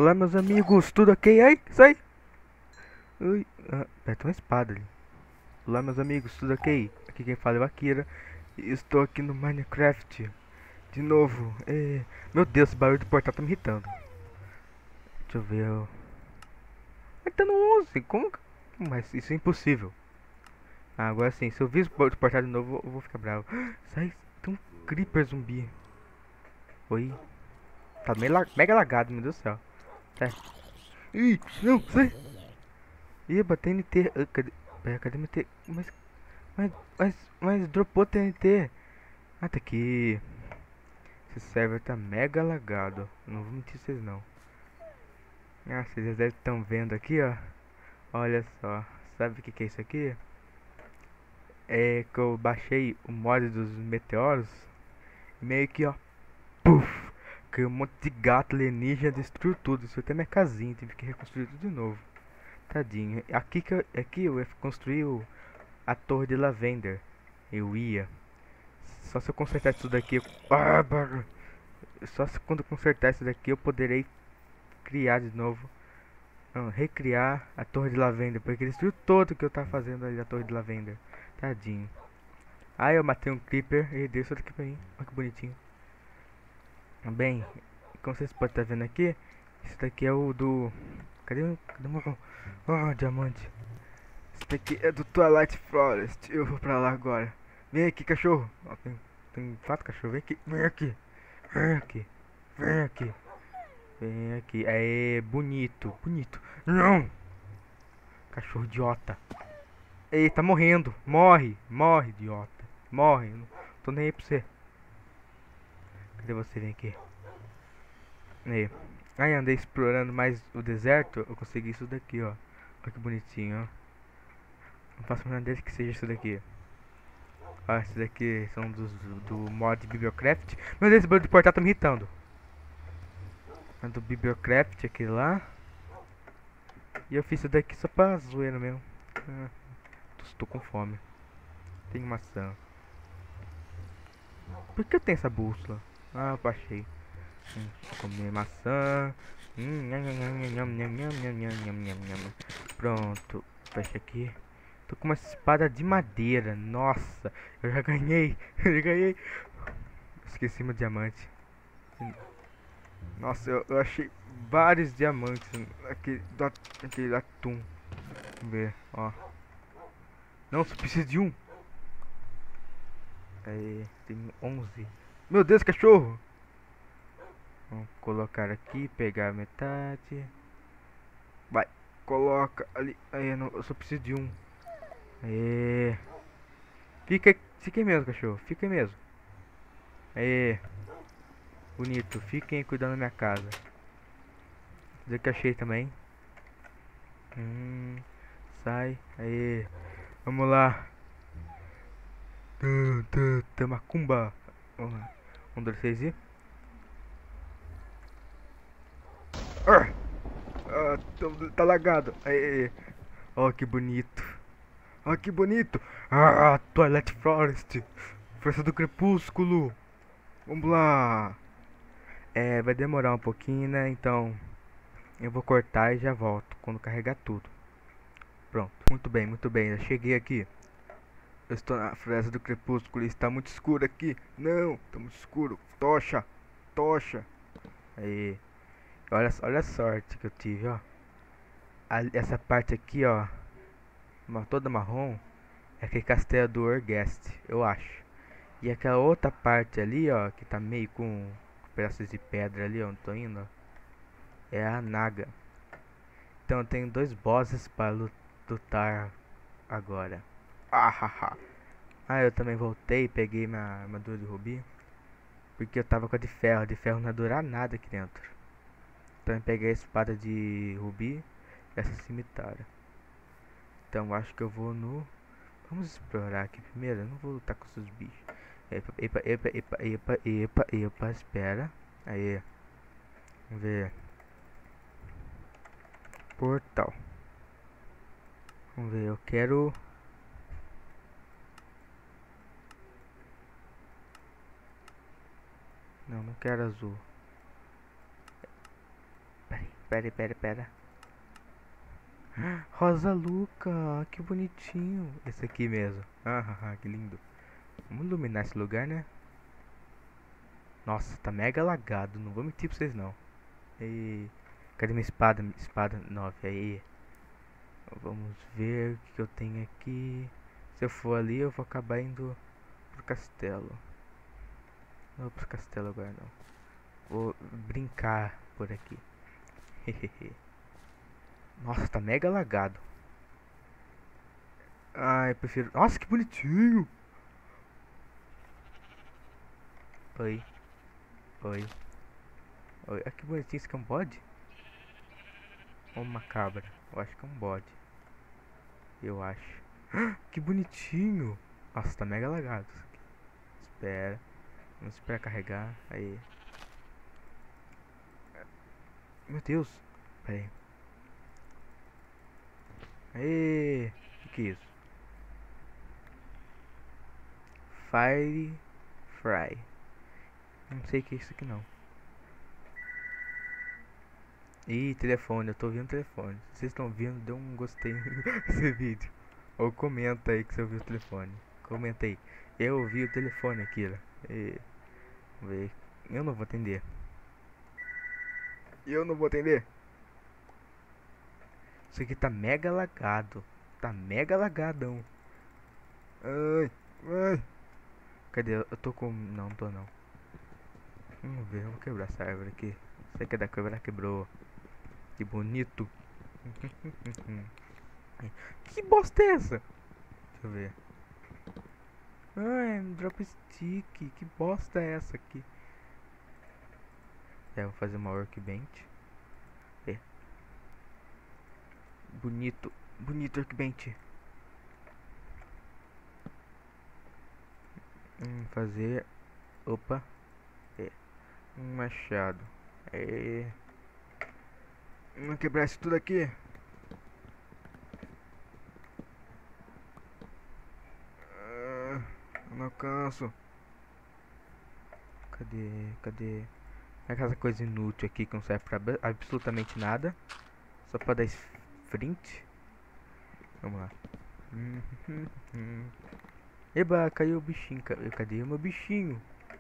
Olá, meus amigos, tudo ok? Ai, sai! Ui, tem uma espada ali. Olá, meus amigos, tudo ok? Aqui quem fala é o Akira e estou aqui no Minecraft de novo. Meu Deus, esse barulho do portal tá me irritando. Deixa eu ver. Ele tá no 11, como que... Mas isso é impossível. Agora sim, se eu ver esse barulho do portal de novo, eu vou ficar bravo. Sai, tem um creeper zumbi. Oi, tá mega lagado, meu Deus do céu. Sai. Ih, não, sai! Ih, bateu NT. Cadê? Pera, cadê meu T? Mas, mas dropou TNT. Ah, tá aqui. Esse server tá mega lagado. Não vou mentir vocês não. Ah, vocês já devem estão vendo aqui, ó. Olha só. Sabe o que é isso aqui? É que eu baixei o mod dos meteoros. E meio que, ó. Puf! Caiu um monte de gato alienígena, destruiu tudo. Isso até minha casinha. Tive que reconstruir tudo de novo. Tadinho. Aqui eu ia construir a torre de Lavender. Eu ia. Só se eu consertar isso daqui. Só se quando eu consertar isso daqui eu poderei criar de novo. Não, recriar a torre de Lavender. Porque ele destruiu todo que eu tava fazendo ali da torre de Lavender. Tadinho. Aí eu matei um creeper e deu isso daqui pra mim. Olha que bonitinho. Bem, como vocês podem estar vendo aqui, esse daqui é o do. Cadê o meu. Oh, diamante. Esse daqui é do Twilight Forest. Eu vou pra lá agora. Vem aqui, cachorro. Ó, tem 4 cachorros. Vem aqui. Vem aqui. Vem aqui. Vem aqui. Vem aqui. Aê, bonito. Bonito. Não! Cachorro idiota. Ei, tá morrendo. Morre. Morre, idiota. Morre. Não tô nem aí pra você. Cadê você? Vem aqui. Aí. Aí andei explorando mais o deserto. Eu consegui isso daqui, ó. Olha que bonitinho, ó. Não faço a menor ideia que seja isso daqui. Ó, esses daqui são do mod Bibliocraft. Meu Deus, esse barulho de portal tá me irritando. É do Bibliocraft, aquele lá. E eu fiz isso daqui só pra zoeira mesmo. Estou com fome. Tenho maçã. Por que eu tenho essa bússola? Ah, eu baixei. Vou comer maçã. Nham, nham, nham, nham, nham, nham, nham, nham, nham, nham. Pronto. Fecha aqui. Tô com uma espada de madeira. Nossa, eu já ganhei. Eu já ganhei. Esqueci meu diamante. Nossa, eu achei vários diamantes aquele atum. Vamos ver, ó. Não, só preciso de um. Aí, tem 11. Meu Deus, cachorro! Vamos colocar aqui, pegar metade. Vai, coloca ali. Aí, eu só preciso de um. Aí. Fica aí mesmo, cachorro. Fica aí mesmo. Aí. Bonito. Fiquem cuidando da minha casa. Dizer que achei também. Sai. Aí. Vamos lá. Macumba. Um, dois, três e. Tá lagado. Aí. Ó, que bonito. Ó, que bonito. Twilight Forest. Força do Crepúsculo. Vamos lá. Vai demorar um pouquinho, né? Então, eu vou cortar e já volto quando carregar tudo. Pronto. Muito bem. Já cheguei aqui. Eu estou na Floresta do Crepúsculo e está muito escuro aqui. Não, está muito escuro. Tocha. Tocha. Aí. Olha a sorte que eu tive, ó. Essa parte aqui, ó. Toda marrom. É aquele castelo do Orghest, eu acho. E aquela outra parte ali, ó. Que tá meio com pedaços de pedra ali, onde tô indo, ó. É a Naga. Então eu tenho dois bosses para lutar agora. Eu também voltei e peguei minha armadura de rubi. Porque eu tava com a de ferro não ia durar nada aqui dentro. Então eu peguei a espada de rubi e essa cimitária. Então eu acho que eu vou no... Vamos explorar aqui primeiro, eu não vou lutar com esses bichos. Epa, espera. Aí. Vamos ver. Portal. Vamos ver, eu quero... Não quero azul. Peraí. Pera. Rosa Luca, que bonitinho. Esse aqui mesmo. Que lindo. Vamos iluminar esse lugar, né? Nossa, tá mega lagado. Não vou mentir pra vocês, não. E... Cadê minha espada? Espada 9. Aí. Vamos ver o que eu tenho aqui. Se eu for ali, eu vou acabar indo pro castelo. Não vou pro castelo agora, não. Vou brincar por aqui. Nossa, tá mega lagado. Eu prefiro... Nossa, que bonitinho. Oi. Oi. Que bonitinho. Isso aqui é um bode? Ou uma cabra? Eu acho que é um bode. Eu acho. Que bonitinho. Nossa, tá mega lagado isso aqui. Espera. Vamos esperar carregar. Aí. Meu Deus. Pera aí. Aê. O que é isso? Fire Fry. Não sei o que é isso aqui não. Ih, telefone, eu tô ouvindo telefone. Se vocês estão vendo, dê um gostei nesse vídeo. Ou comenta aí que você ouviu o telefone. Comenta aí. Eu ouvi o telefone aqui, ó. Vamos ver. Eu não vou atender. Isso aqui tá mega lagado. Tá mega lagadão. Ai. Cadê? Eu tô com... Não tô não. Vamos ver, vamos quebrar essa árvore aqui. Você quer dar quebrar? Quebrou. Que bonito. Que bosta é essa? Deixa eu ver. É um drop stick. Que bosta é essa aqui? Vou fazer uma workbench. Bonito workbench. Fazer... Opa. Um machado. Vamos quebrar isso tudo aqui. Não alcanço. Cadê? Aquela coisa inútil aqui que não serve pra absolutamente nada. Só pra dar sprint. Vamos lá. Eba, caiu o bichinho. Cadê o meu bichinho?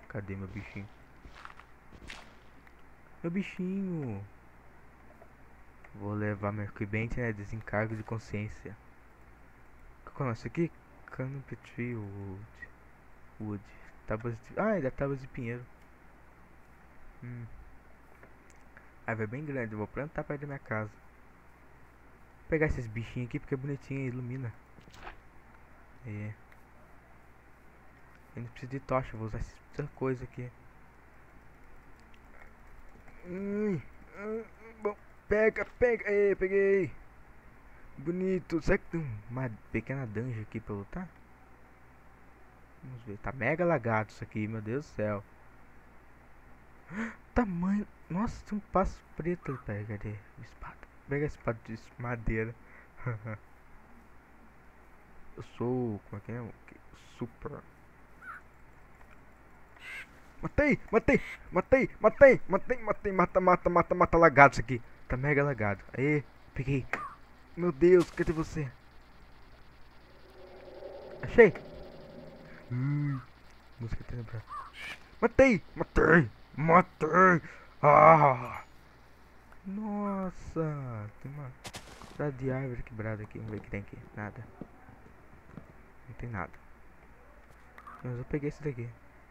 Meu bichinho. Vou levar meu workbench, né? Desencargo de consciência. Qual é isso aqui? Canopy Tree Wood. Tábuas de... é da tábuas de pinheiro. A árvore é bem grande, eu vou plantar perto da minha casa. Vou pegar esses bichinhos aqui porque é bonitinho e ilumina. Eu não preciso de tocha, vou usar essa coisa aqui. Bom, pega. Peguei. Bonito. Será que tem uma pequena dungeon aqui pra lutar? Vamos ver. Tá mega lagado isso aqui, meu Deus do céu. Tamanho. Nossa, tem um passo preto ali. Pega, cadê? Espada. Pega a espada de madeira. Eu sou... Como é que é? Super. Matei. Mata lagado isso aqui. Tá mega lagado. Aê, peguei. Meu Deus, cadê você? Achei. Música tenebrosa. Matei. Nossa, tem uma pedaço de árvore quebrada aqui. Vamos ver o que tem aqui. Nada. Não tem nada. Mas eu peguei esse daqui.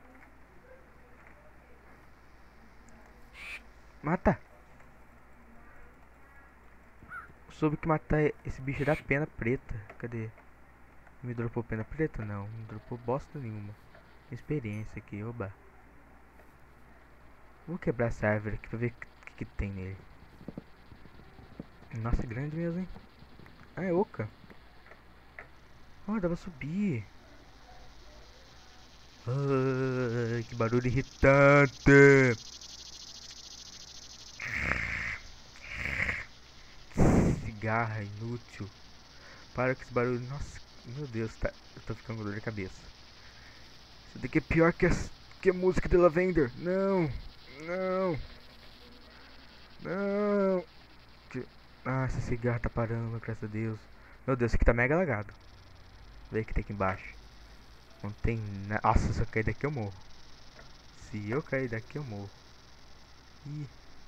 Mata! Soube que matar esse bicho dá pena preta. Cadê? Me dropou pena preta? Não, me dropou bosta nenhuma. Experiência aqui, oba. Vou quebrar essa árvore aqui pra ver o que tem nele. Nossa, é grande mesmo, hein? É oca. Dá pra subir. Que barulho irritante. Cigarra inútil. Para com esse barulho. Nossa, meu Deus, tá. Eu tô ficando com dor de cabeça. Isso daqui é pior que a música de Lavender. Não. Ah, esse cigarro tá parando, graças a Deus. Meu Deus, isso aqui tá mega lagado. Vê que tem aqui embaixo. Não tem nada. Nossa, se eu cair daqui eu morro. Se eu cair daqui eu morro. Ih.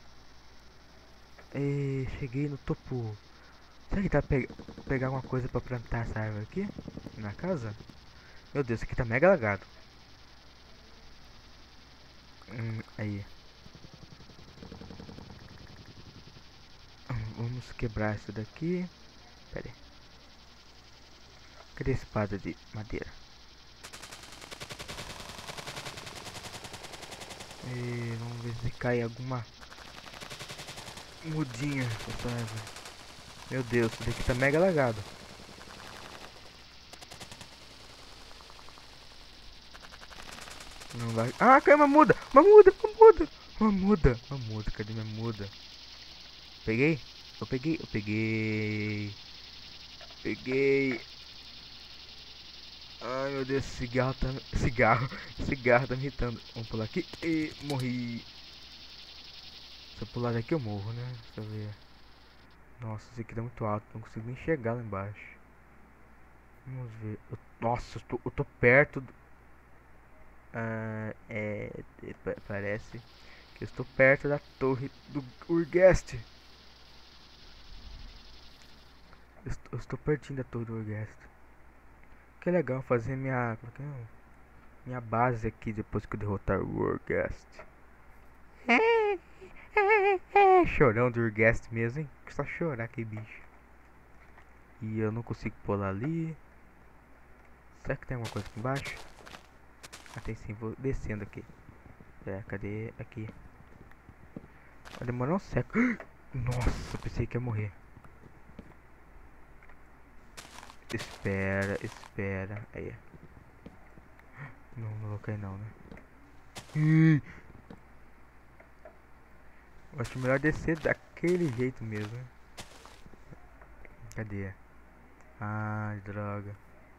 Ei, cheguei no topo. Será que dá pra pegar alguma coisa pra plantar essa árvore aqui? Na casa? Meu Deus, isso aqui tá mega lagado. Aí. Vamos quebrar isso daqui. Pera aí. Cadê a espada de madeira? E vamos ver se cai alguma mudinha dessa árvore. Meu Deus, isso daqui tá mega lagado. Não vai. Ah, caiu uma muda! Uma muda! Uma muda! Uma muda! Uma muda! Cadê minha muda? Peguei? Eu peguei! Eu peguei! Peguei! Ai meu Deus, esse cigarro tá. Cigarro tá me irritando. Vamos pular aqui. E morri. Se eu pular daqui eu morro, né? Deixa eu ver. Nossa, esse aqui tá muito alto. Não consigo nem chegar lá embaixo. Vamos ver. Nossa, eu tô perto do. Parece que eu estou perto da torre do Urgest. Eu estou pertinho da torre do Urgest. Que legal fazer minha base aqui depois que eu derrotar o Urgest. Chorão do Urgest mesmo, hein? Só chorar que bicho. E eu não consigo pular ali. Será que tem alguma coisa aqui embaixo? Ah, tem sim, vou descendo aqui. Cadê? Aqui. Vai demorar um século. Nossa, pensei que ia morrer. Espera, espera. Aí. Não vou cair não, né? Eu acho melhor descer daquele jeito mesmo, né? Cadê? Ai, droga.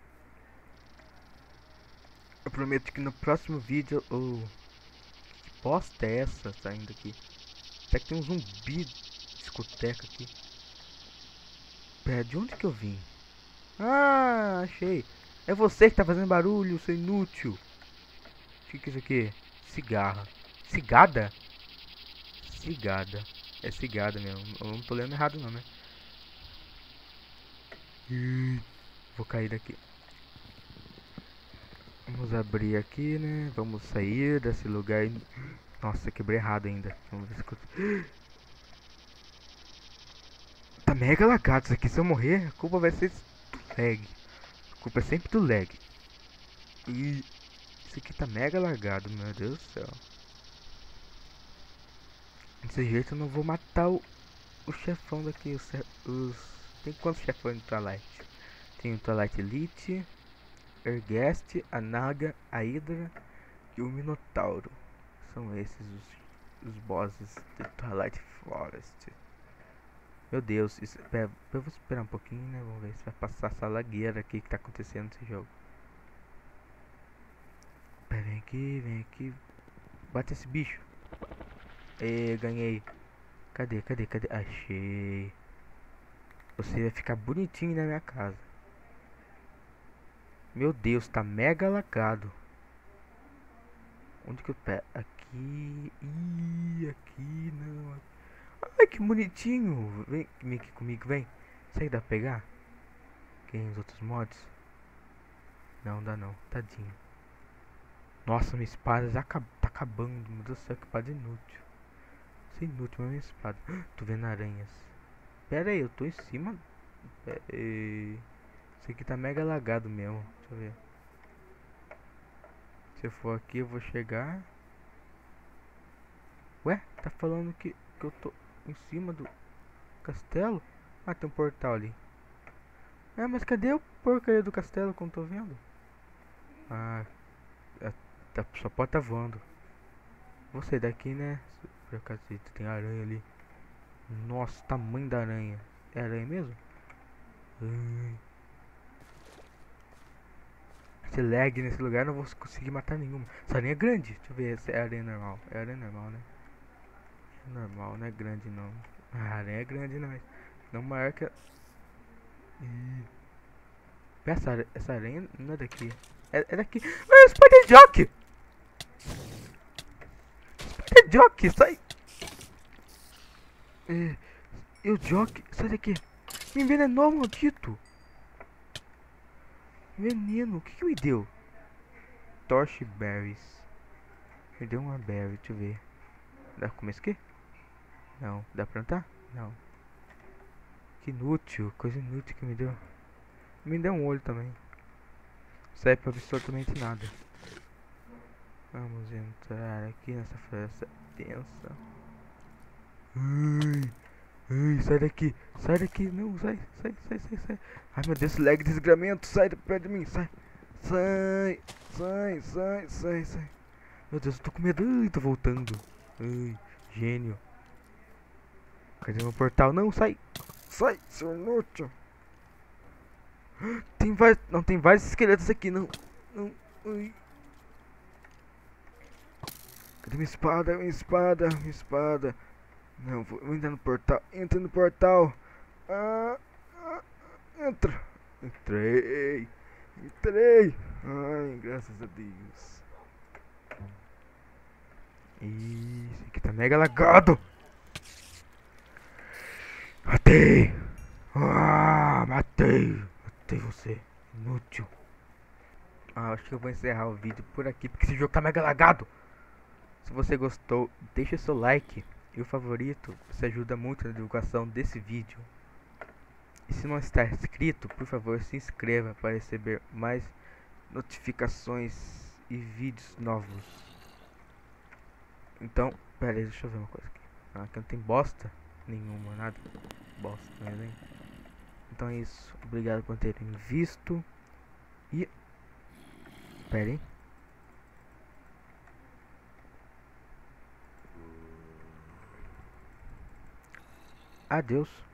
Eu prometo que no próximo vídeo... que bosta é essa saindo aqui? Será que tem um zumbi de discoteca aqui? Pera, de onde que eu vim? Ah, achei. É você que tá fazendo barulho, seu inútil. O que é isso aqui? Cigarra. Cigada? Cigada. É cigada mesmo. Eu não tô lendo errado não, né? Vou cair daqui. Vamos abrir aqui, né? Vamos sair desse lugar. Nossa, quebrei errado ainda. Vamos ver se eu... Tá mega lagado isso aqui. Se eu morrer, a culpa vai ser do lag. A culpa é sempre do lag. E isso aqui tá mega lagado, meu Deus do céu. Desse jeito eu não vou matar o chefão daqui. Tem quantos chefões no Twilight? Tem o Twilight Elite, Ergest, a Naga, a Hydra e o Minotauro. São esses os bosses de Twilight Forest. Meu Deus, pera, eu vou esperar um pouquinho, né? Vamos ver se vai passar essa lagueira aqui que tá acontecendo nesse jogo. Pera, vem aqui. Bate esse bicho. Ganhei. Cadê? Achei. Você vai ficar bonitinho na minha casa. Meu Deus, tá mega lagado. Onde que eu pego? Aqui. Aqui não. Ai, que bonitinho. Vem aqui comigo, vem. Será que dá pra pegar? Tem os outros mods? Não, dá não. Tadinho. Nossa, minha espada já tá acabando. Meu Deus do céu, que espada inútil. Isso é inútil, mas minha espada. Tô vendo aranhas. Pera aí, eu tô em cima. Isso aqui tá mega lagado mesmo. Deixa eu ver. Se eu for aqui, eu vou chegar. Ué, tá falando que eu tô em cima do castelo? Ah, tem um portal ali. Mas cadê o porcaria do castelo que eu não tô vendo? Ah, só pode tá voando. Vou sair daqui, né? Por acaso tem aranha ali. Nossa, tamanho da aranha. É aranha mesmo? Se lag nesse lugar, não vou conseguir matar nenhuma. Essa aranha é grande. Deixa eu ver se é aranha normal. É aranha normal, né? É normal, não é grande não. A aranha é grande, não. Não marca. Ih. Essa aranha não é daqui. É daqui. Ah, Spider Jock! Spider Jock, sai! E o Jock, sai daqui. Me envenenou, maldito. Veneno, o que me deu? Torch Berries. Me deu uma berry, deixa eu ver. Dá pra comer isso aqui? Não. Dá pra plantar? Não. Que inútil, coisa inútil que me deu. Me deu um olho também. Serve pra absolutamente nada. Vamos entrar aqui nessa floresta densa. Ai, ai, sai daqui, sai daqui, não, sai. Ai meu Deus, lag desgramento, sai de perto de mim, sai. Sai. Meu Deus, eu tô com medo, ai, tô voltando. Ai, gênio. Cadê meu portal? Não, sai, seu inútil. Tem vários, não, tem vários esqueletos aqui, não, ai. Cadê minha espada? Não, vou entrar no portal. Entra no portal. Ah, entra. Entrei. Ai, graças a Deus. Isso aqui tá mega lagado. Matei. Matei você. Inútil. Acho que eu vou encerrar o vídeo por aqui, porque esse jogo tá mega lagado. Se você gostou, deixa seu like e o favorito. Isso ajuda muito na divulgação desse vídeo. E se não está inscrito, por favor se inscreva para receber mais notificações e vídeos novos. Então, pera aí, deixa eu ver uma coisa aqui. Aqui não tem bosta nenhuma, nada. Bosta, mas hein. Então é isso. Obrigado por terem visto. E... pera aí. Adeus.